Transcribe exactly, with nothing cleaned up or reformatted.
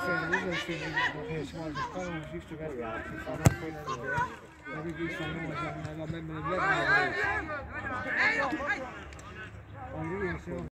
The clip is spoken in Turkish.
Sen de işte bakıyor şimdi çıkan o işte ver. Sana söyledi. Tabii ki sonra hocam ben ben ben ben.